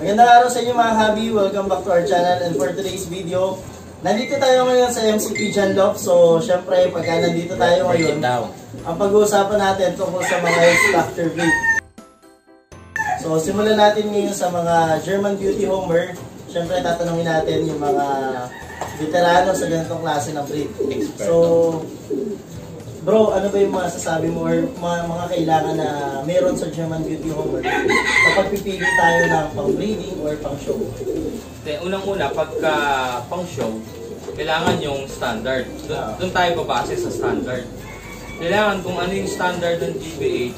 Magandang araw sa inyo mga hobby. Welcome back to our channel, and for today's video, nandito tayo ngayon sa MCP John Love. So, syempre, pagka nandito tayo ngayon, ang pag-uusapan natin tungkol sa mga head structure breed. So, simulan natin ngayon sa mga German Beauty Homer. Syempre, tatanungin natin yung mga veterano sa ganitong klase ng breed. So, bro, ano ba yung mga sasabi mo or mga kailangan na meron sa German Beauty Homer kapag pipili tayo ng pang-breeding or pang-show? Unang-una, pagka pang-show, kailangan yung standard. Doon tayo babase sa standard. Kailangan kung ano yung standard ng GBH,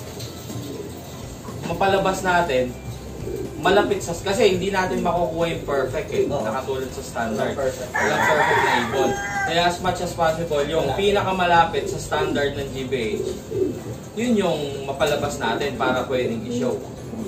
mapalabas natin, malapit sa, kasi hindi natin makukuha yung perfect nakatulad sa standard. Walang perfect na ibon. Kaya as much as possible, yung pinakamalapit sa standard ng GBH, yun yung mapalabas natin para pwedeng i-show.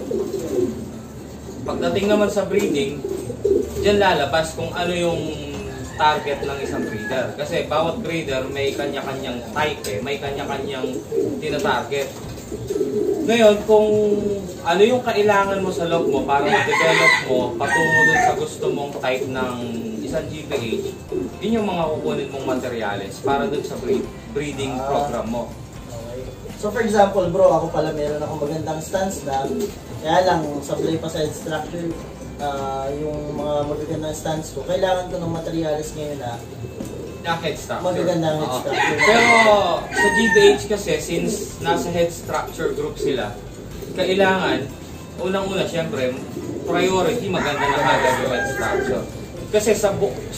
Pagdating naman sa breeding, dyan lalabas kung ano yung target ng isang breeder. Kasi bawat breeder may kanya-kanyang type may kanya-kanyang tina-target. Ngayon, kung ano yung kailangan mo sa loob mo para ma-develop mo patungo dun sa gusto mong type ng isang GBH, yun yung mga kukunin mong materyales para dun sa breeding program mo. Okay. So for example, bro, ako pala meron akong magandang stance na, kaya lang sablay pa sa head structure, yung mga magagandang stance ko, kailangan ko ng materyales ngayon na head structure. Magagandang head structure. Pero sa GBH kasi, since nasa head structure group sila, kailangan, unang-una, syempre, priority, maganda na kagad yung head structure. Kasi sa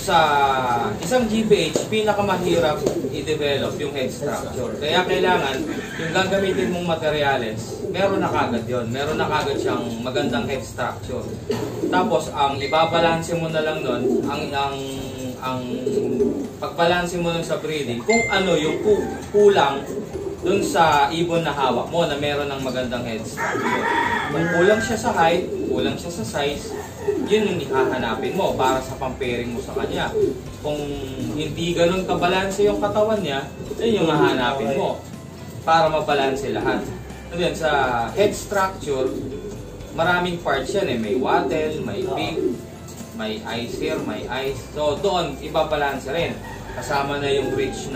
isang GBH, pinakamahirap i-develop yung head structure. Kaya kailangan, yung gagamitin mong materyales, meron na kagad yun. Meron na kagad siyang magandang head structure. Tapos, ang ibabalanse mo na lang nun, ang pagbalanse mo nun sa breeding, kung ano yung kulang dun sa ibon na hawak mo na meron ng magandang head structure. Kung kulang siya sa height, kulang siya sa size, yun yung ihahanapin mo para sa pang-pairing mo sa kanya. Kung hindi ganun kabalanse yung katawan niya, yun yung hahanapin mo para mabalanse lahat. So yun, sa head structure, maraming parts yan may wattle, may beak, may eyes here, may eyes. So doon, ibabalance rin. Kasama na yung reach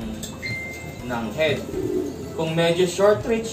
ng head. Kung medyo short reach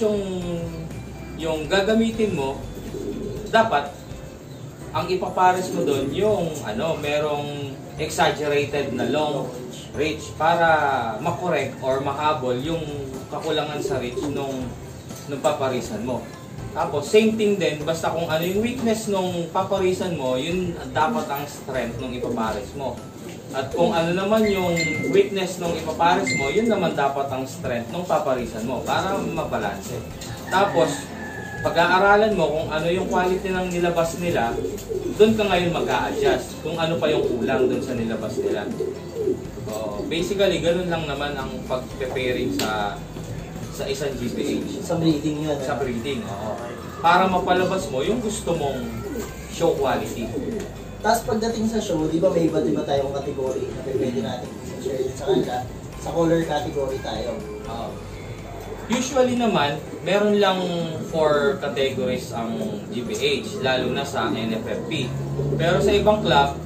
yung gagamitin mo, dapat ang ipapares mo doon yung merong exaggerated na long reach para makorek or mahabol yung kakulangan sa reach nung paparisan mo. Tapos, same thing din, basta kung ano yung weakness nung paparisan mo, yun dapat ang strength nung ipapares mo. At kung ano naman yung weakness nung ipapares mo, yun naman dapat ang strength nung paparisan mo para mabalanse. Tapos, pag-aaralan mo kung ano yung quality ng nilabas nila, doon ka ngayon mag-a-adjust kung ano pa yung kulang doon sa nilabas nila. So, basically, ganun lang naman ang pag-preparing sa isang GBH. Sa breeding yun. Sa breeding, oo. Para mapalabas mo yung gusto mong show quality. Tapos pagdating sa show, di ba may iba't iba tayong category na pwede natin share din sa kanila. Sa color category tayo. Usually naman, meron lang 4 categories ang GBH, lalo na sa NFFP. Pero sa ibang club,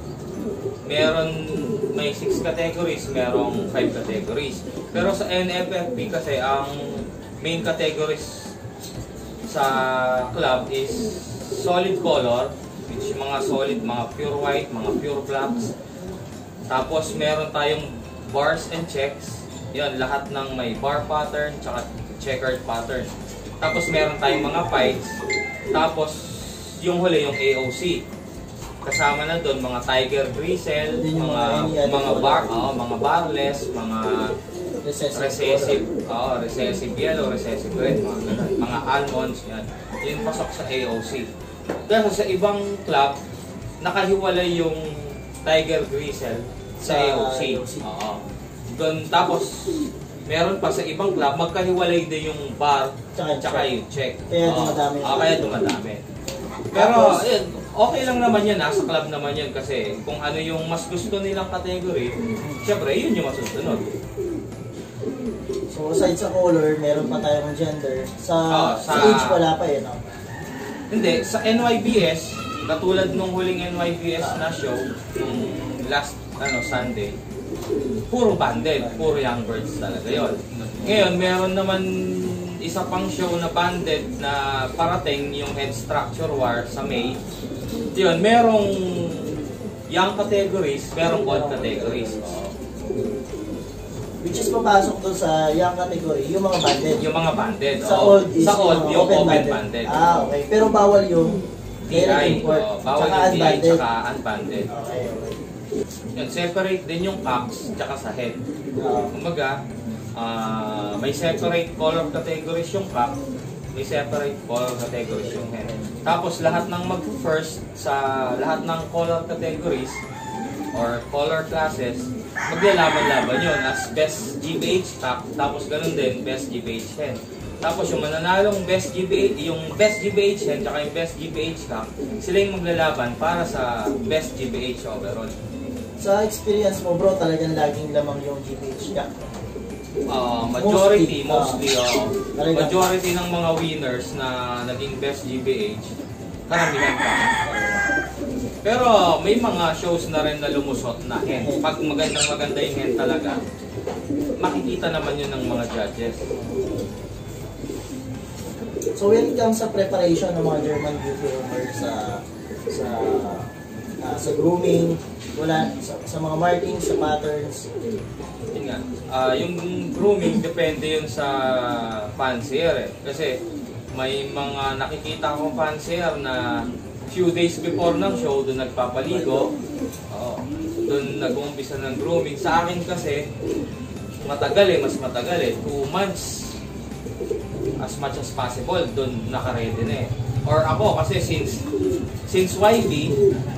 may 6 categories, merong 5 categories. Pero sa NFFP kasi, ang main categories sa club is solid color, which yung mga solid, mga pure white, mga pure blacks. Tapos meron tayong bars and checks. Yan, lahat ng may bar pattern, tsaka checkered pattern. Tapos meron tayong mga pies. Tapos yung huli, yung AOC. Kasama na doon mga tiger bristle, mga barless, mga recessive yellow, recessive red, mga almonds, yan. Yun pasok sa AOC. Dahil sa ibang club, nakahiwalay yung tiger bristle sa AOC. Doon, tapos meron pa sa ibang club, magkahiwalay din yung bar tsaka yung check. Kaya dumadami. Kaya dumadami. Pero, okay lang naman yan, nasa club naman yan kasi kung ano yung mas gusto nilang category, syempre yun yung masusunod. So, aside sa color, meron pa tayong gender. Sa age wala pa no? Hindi, sa NYBS, katulad nung huling NYBS na show, nung last Sunday, puro banded, puro young birds talaga yon. Ngayon, meron naman isa pang show na banded na parating, yung head structure war sa May. Yun, merong young categories, merong old categories. Which is papasok doon sa young category, yung mga banded. Yung mga banded. Sa old is sa old, yung open banded. banded. Ah, okay. Pero bawal yung DI, bawal yung DI tsaka unbanded. Okay. Yan, separate din yung cocks tsaka sa head. Kumbaga, may separate color categories yung cock, may separate color categories yung head. Tapos lahat ng mag-first sa lahat ng color categories or color classes, maglalaban-laban yun as best GBH cock, tapos ganun din best GBH hen. Tapos yung mananalong best GBH, yung best GBH hen tsaka yung best GBH cock, sila yung maglalaban para sa best GBH overall. Sa experience mo bro, talagang laging lamang yung GBH cock? Majority ng mga winners na naging best GBH, karamihan pa. Pero may mga shows na rin na lumusot na hen. Pag maganda yung hen talaga, makikita naman yun ng mga judges. So when it comes sa preparation ng mga German beauty owners sa grooming, sa mga markings, sa patterns. Yun nga, yung grooming depende yun sa fancier eh. Kasi may mga nakikita akong fancier na few days before ng show, doon nagpapaligo. Doon nag-uumpisa ng grooming. Sa akin kasi, mas matagal eh. 2 months. As much as possible, doon naka-ready na eh. Or ako, kasi since YB,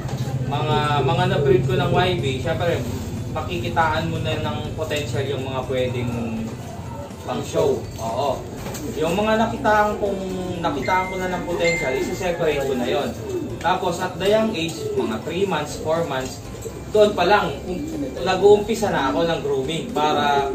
mga na-breed ko ng YB, syempre, makikitaan mo na ng potential yung mga pwedeng pang show. Oo. Yung mga nakitaan ko na ng potential, isi-separate ko na yon. Tapos at the young age, mga 3 months, 4 months, doon pa lang, nag-uumpisa na ako ng grooming para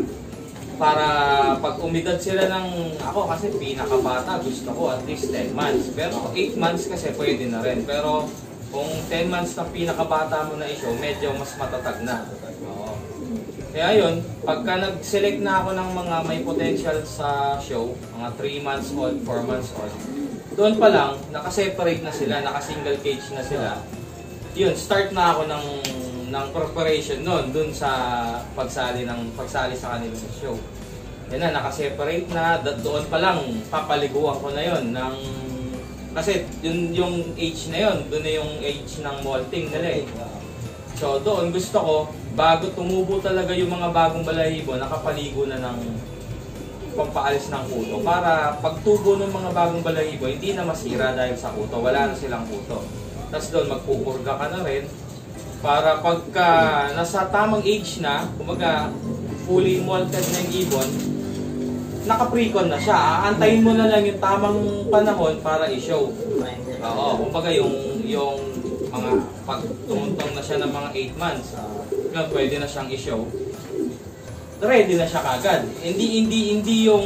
pag umidad sila ng, ako kasi pinakabata, gusto ko at least 10 months. Pero 8 months kasi pwede na rin. Pero kung 10 months na pinakabata mo na i-show, medyo mas matatag na. Oo. Kaya yun, pagka nag-select na ako ng mga may potential sa show, mga 3 months old, 4 months old, doon pa lang, naka-separate na sila, naka-single cage na sila. Yun, start na ako ng preparation noon, dun sa pagsali sa kanila sa show. Yan na, naka-separate na, doon pa lang, papaliguan ko na yun ng, kasi yung age na yun, doon na yung age ng molting nila eh. So doon gusto ko, bago tumubo talaga yung mga bagong balahibo, nakapaligo na ng pampaalis ng kuto. Para pagtubo ng mga bagong balahibo, hindi na masira dahil sa kuto, wala na silang kuto. Tapos doon magpupurga ka na rin, para pagka nasa tamang age na, kumbaga fully molted na yung ibon, naka-precon na siya. Aantayin mo na lang yung tamang panahon para i-show. Oo, kumbaga yung mga pag tumuntong na siya ng mga 8 months, yun, pwede na siyang i-show. Ready na siya kagad. Hindi yung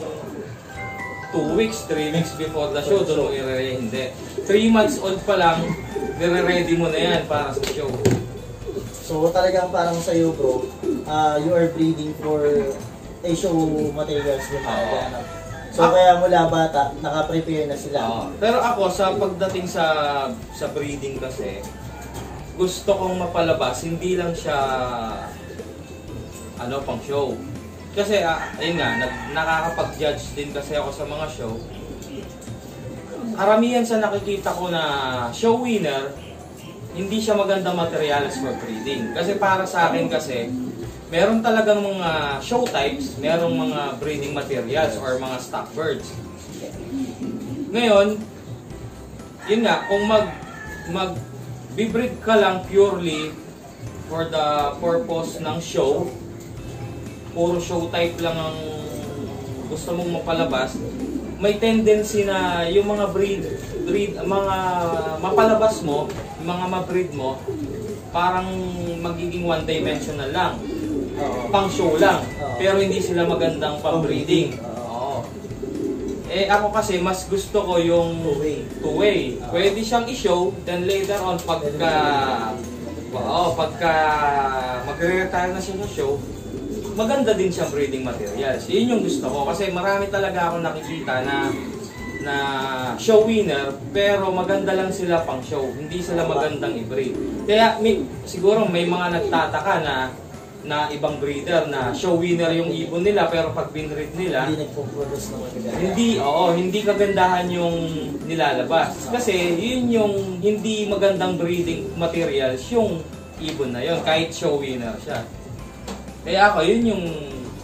2 weeks, 3 weeks before the show, doon mo i-ready. Hindi. 3 months old pa lang, nire-ready mo na yan para sa show. So talagang parang sa'yo bro, you are breeding for show materials din. So kaya mula bata, naka-prepare na sila. Pero ako, sa pagdating sa breeding kasi, gusto kong mapalabas, hindi lang siya pang show. Kasi, ayun nga, nakakapag-judge din kasi ako sa mga show. Karamihan sa nakikita ko na show winner, hindi siya magandang materials for breeding. Kasi para sa akin kasi, meron talagang mga show types, merong mga breeding materials or mga stock birds. Ngayon, yun nga, kung mag-breed ka lang purely for the purpose ng show, puro show type lang ang gusto mong mapalabas, may tendency na yung mga mga mapalabas mo, yung mga ma-breed mo, parang magiging one-dimensional lang. Pang show lang. Pero hindi sila magandang pang-breeding. Eh ako kasi mas gusto ko yung two-way. Pwede siyang i-show, then later on pagka magre-retire na siya sa show, maganda din siyang breeding materials. Yun yung gusto ko kasi marami talaga akong nakikita na show winner pero maganda lang sila pang show, hindi sila magandang i-breed. Kaya siguro may mga nagtataka na ibang breeder na show winner yung ibon nila pero pag binread nila hindi nagpo-produce ng maganda. Hindi kagandahan yung nilalabas. Kasi yun yung hindi magandang breeding materials yung ibon na yun kahit show winner siya. Kaya ako yun yung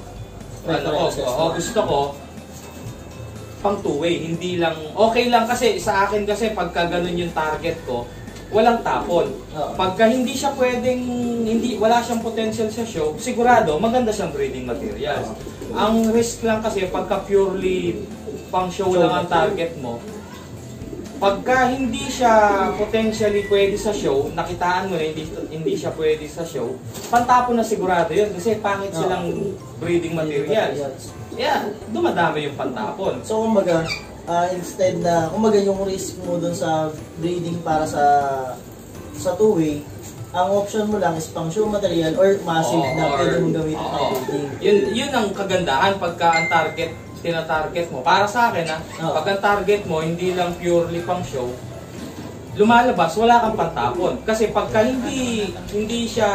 gusto ko pang two-way, hindi lang okay lang kasi sa akin kasi pagka ganun yung target ko, walang tapon. Pagka hindi siya pwedeng, wala siyang potential sa show, sigurado maganda siyang breeding materials. Ang risk lang kasi pagka purely pang show lang ang target mo, pagka hindi siya potentially pwede sa show, nakitaan mo na hindi siya pwede sa show, pantapon na sigurado yun kasi pangit silang breeding materials. Yeah, dumadami yung pantapon. So kumbaga, instead na, yung risk mo dun sa breeding para sa two-way, ang option mo lang is pang show material or massive na pwede mong gamitin pang breeding. Yun ang kagandahan pagka ang tinatarget mo. Para sa akin pag ang target mo hindi lang purely pang show, lumalabas, wala kang pantapon. Kasi pagka hindi siya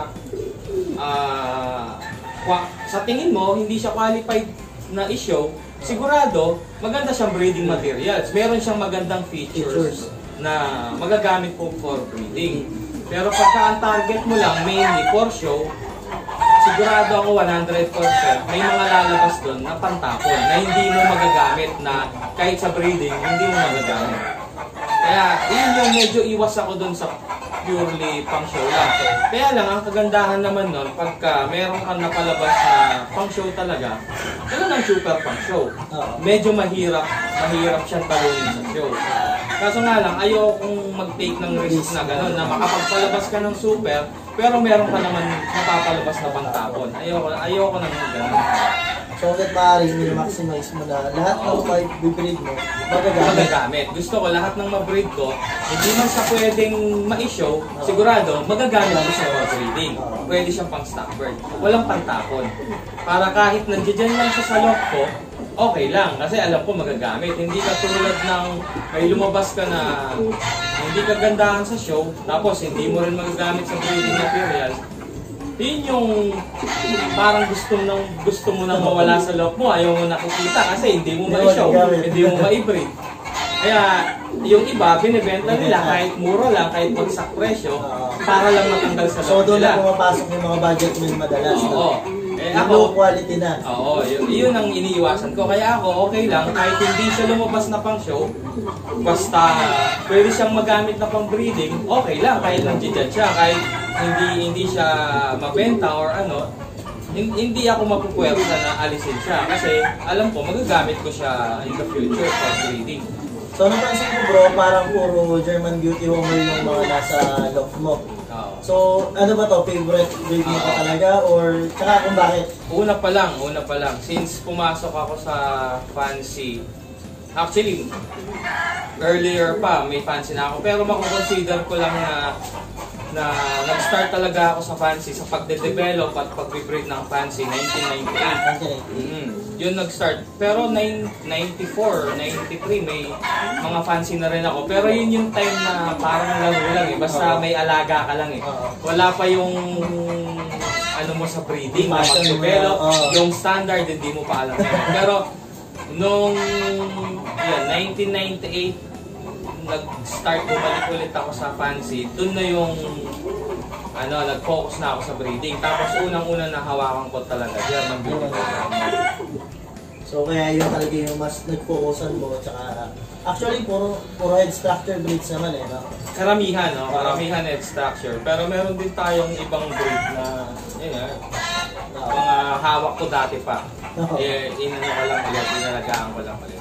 sa tingin mo, hindi siya qualified na i-show, sigurado, maganda siyang breeding materials. Meron siyang magandang features na magagamit po for breeding. Pero pagka ang target mo lang mainly for show, sigurado ako 100% may mga lalabas doon na pantapon na hindi mo magagamit na kahit sa breeding, hindi mo magagamit. Kaya yun yung medyo iwas ako doon sa purely pang show lang. Kaya lang, ang kagandahan naman nun, pagka meron kang napalabas na pang show talaga, yun ang super pang show. Medyo mahirap siyang talunin sa show. Kaso nga lang, ayokong mag-take ng risk na gano'n, na makapagpalabas ka ng super, pero meron ka naman napapalabas na pantapon. Ayoko naman gano'n. So, hanggat maaari, maximize mo na lahat ng bibreed mo, magagamit. Gusto ko lahat ng mabreed ko, hindi man siya pwedeng ma-show, sigurado, magagamit ko siya for breeding. Pwede siyang pang stock bird. Walang pantapon. Para kahit nandiyan lang siya sa loft ko, okay lang. Kasi alam ko magagamit. Hindi ka tulad ng may lumabas ka na hindi kagandahan sa show, tapos hindi mo rin magagamit sa breeding material. Yun yung parang gusto mo nang mawala sa loob mo, ayaw mo nakikita kasi hindi mo ma-show, hindi mo ma-breed. Kaya yung iba, binibenta nila kahit mura lang, kahit bagsak presyo, para lang matanggal sa loob nila. So doon na pumapasok yung mga budget meal madalas. Low quality na. Oo, yun ang iniiwasan ko. Kaya ako, okay lang, kahit hindi siya lumabas na pang show, basta pwede siyang magamit na pang breeding, okay lang, kahit nandiyan siya, kahit hindi siya mabenta or ano, hindi ako mapupuwersa na alisin siya kasi alam ko magagamit ko siya in the future for breeding. So napansin ko bro, parang puro German Beauty Homer yung mga nasa loft mo. So ano ba to, favorite breed mo pa talaga or tsaka kung bakit? Una pa lang, since pumasok ako sa fancy, actually earlier pa may fancy na ako, pero makukonsider ko lang na nag-start talaga ako sa fancy, sa pagde-develop at pag-breed ng fancy, 1998. Yun nag-start. Pero 94, 93, may mga fancy na rin ako. Pero yun yung time na parang laro lang eh. Basta may alaga ka lang eh. Wala pa yung ano mo sa breeding, na mag-develop, yung standard, hindi mo pa alam. Pero nung 1998, nag-start bumalik ulit ako sa fancy, dun na yung nag-focus na ako sa breeding. Tapos unang-una na hawakan ko talaga German Beauty Homer. So kaya yun talaga yung mas nag-focusan mo, tsaka actually puro head structure breeds naman eh, no? Karamihan, no? Karamihan head structure. Pero meron din tayong ibang breed na mga hawak ko dati pa. Inalagaan ko lang ulit.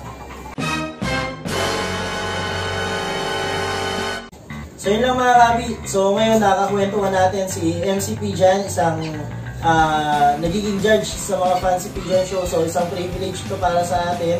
So yun lang mga kabi. So ngayon nakakwentuhan natin si MC P dyan, isang nagiging judge sa mga fancy pigeon show. So isang privilege to para sa atin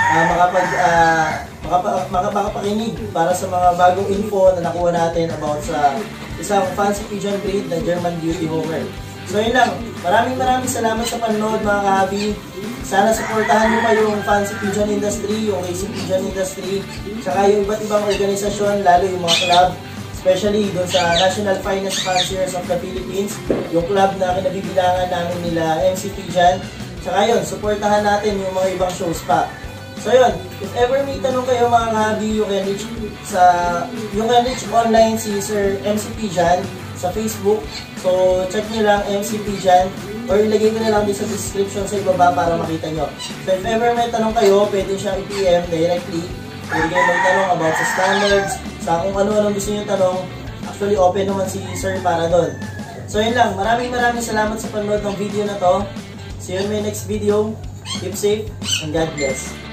makapakinig para sa mga bagong info na nakuha natin about sa isang fancy pigeon breed na German Beauty Homer. So yun lang, maraming salamat sa panonood mga kahabi. Sana supportahan nyo pa yung fancy pigeon industry, yung racing pigeon industry, saka yung iba't ibang organisasyon, lalo yung mga club, especially doon sa National Finest Fanciers of the Philippines, yung club na kinabibilangan namin nila MC Pigeon. Saka yun, supportahan natin yung mga ibang shows pa. So yun, if ever may tanong kayo mga kahabi, you can reach online si Sir MC Pigeon sa Facebook. So check nyo lang MC Pigeon, or ilagay ko na lang din sa description sa ibaba para makita nyo. So if ever may tanong kayo, pwede siyang i-PM directly. Pwede kayo magtanong about sa standards, sa kung ano-anong gusto nyo tanong. Actually open naman si Sir para doon. So yun lang, maraming salamat sa panonood ng video na to. See you in my next video. Keep safe and God bless.